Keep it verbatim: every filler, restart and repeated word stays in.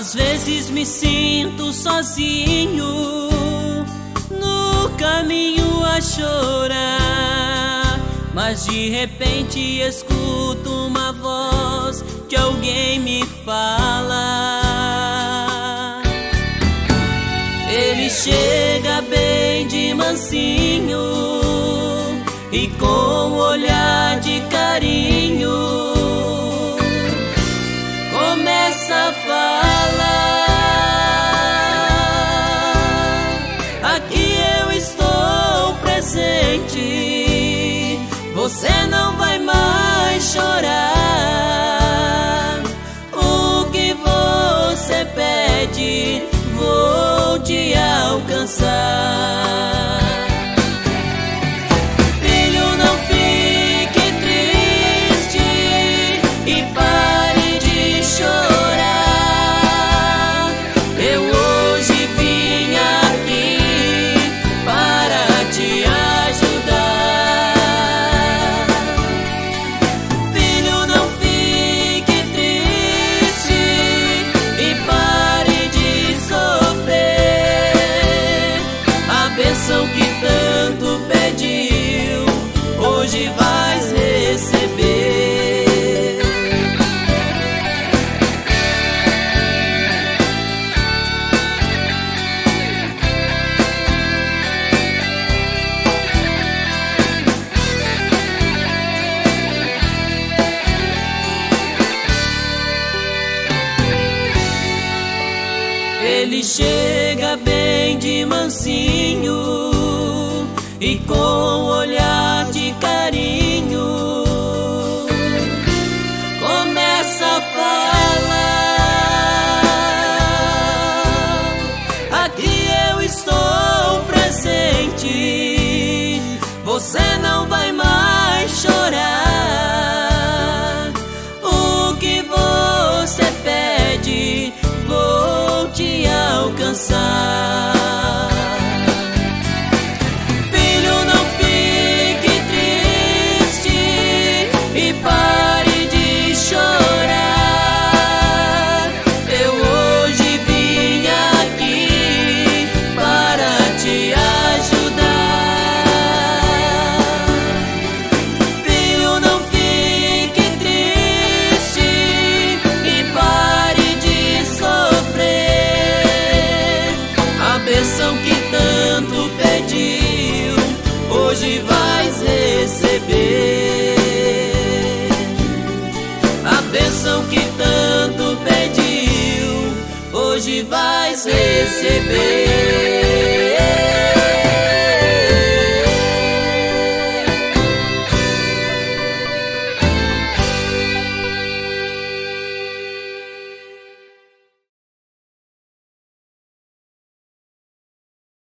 Às vezes me sinto sozinho no caminho a chorar, mas de repente escuto uma voz que alguém me fala. Ele chega bem de mansinho e com um olhar de carinho começa a falar: aqui eu estou presente, você não vai mais chorar. O que você pede, vou te alcançar. Filho, não fique triste e pare de chorar. Eu hoje vim aqui para te ajudar. Filho, não fique triste e pare de sofrer. A bênção que tanto pediu, hoje vais receber. Ele chega bem de mansinho e com um olhar de carinho começa a falar: aqui eu estou presente, você não vai mais chorar. O que você pede, vou te alcançar. Filho, não fique triste e pare de chorar. Eu hoje vim aqui para te ajudar. Filho, não fique triste e pare de sofrer. A bênção que tanto pediu, hoje vais receber. A bênção que tanto pediu, hoje vais receber.